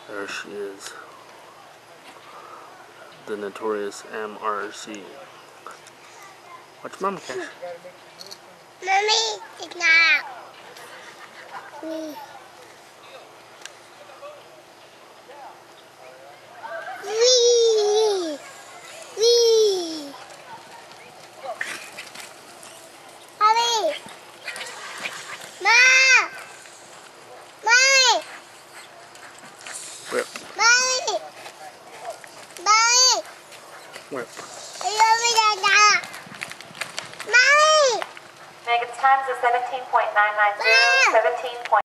There she is. The notorious MRC. Watch Mama Cash. Mommy, it's not. Wee. Wee. Wee. Mommy. Ma. Mommy. Whip. Mommy. Mommy. Whip. Mommy. Megan's times is 17.990, 17.